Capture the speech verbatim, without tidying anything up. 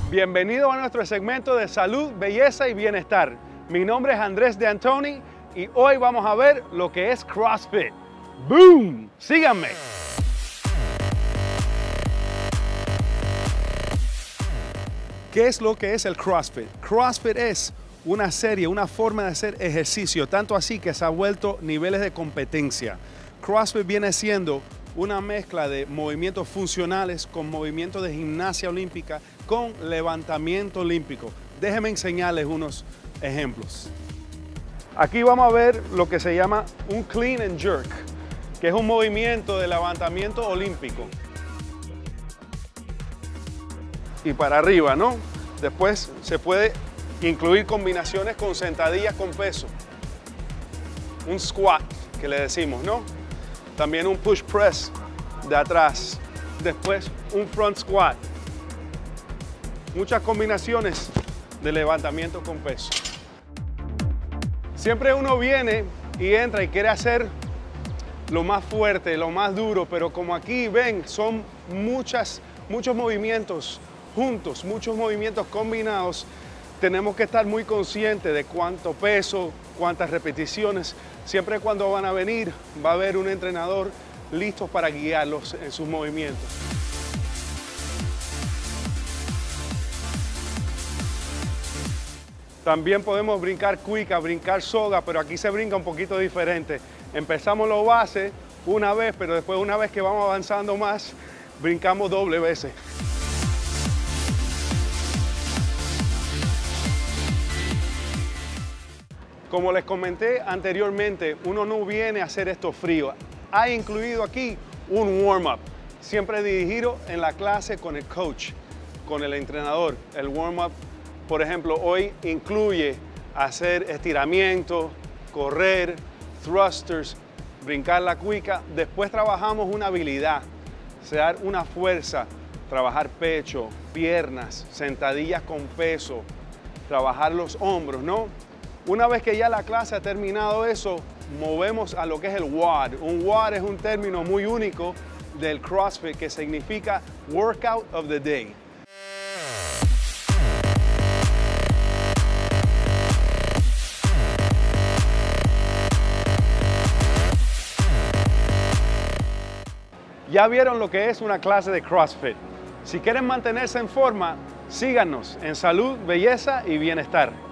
Bienvenido a nuestro segmento de salud, belleza y bienestar. Mi nombre es Andrés de Antoni y hoy vamos a ver lo que es CrossFit. ¡Boom! Síganme. ¿Qué es lo que es el CrossFit? CrossFit es una serie, una forma de hacer ejercicio, tanto así que se ha vuelto niveles de competencia. CrossFit viene siendo una mezcla de movimientos funcionales con movimientos de gimnasia olímpica con levantamiento olímpico. Déjenme enseñarles unos ejemplos. Aquí vamos a ver lo que se llama un clean and jerk, que es un movimiento de levantamiento olímpico. Y para arriba, ¿no? Después se puede incluir combinaciones con sentadillas con peso. Un squat, que le decimos, ¿no? También un push press de atrás. Después un front squat. Muchas combinaciones de levantamiento con peso. Siempre uno viene y entra y quiere hacer lo más fuerte, lo más duro, pero como aquí ven, son muchas, muchos movimientos juntos, muchos movimientos combinados. Tenemos que estar muy conscientes de cuánto peso, cuántas repeticiones. Siempre cuando van a venir, va a haber un entrenador listo para guiarlos en sus movimientos. También podemos brincar cuica, brincar soga, pero aquí se brinca un poquito diferente. Empezamos lo base una vez, pero después una vez que vamos avanzando más, brincamos doble veces. Como les comenté anteriormente, uno no viene a hacer esto frío. Hay incluido aquí un warm-up, siempre dirigido en la clase con el coach, con el entrenador. El warm-up, por ejemplo, hoy incluye hacer estiramiento, correr, thrusters, brincar la cuica. Después trabajamos una habilidad, dar una fuerza, trabajar pecho, piernas, sentadillas con peso, trabajar los hombros, ¿no? Una vez que ya la clase ha terminado eso, movemos a lo que es el W O D. Un W O D es un término muy único del CrossFit que significa Workout of the Day. Ya vieron lo que es una clase de CrossFit. Si quieren mantenerse en forma, síganos en salud, belleza y bienestar.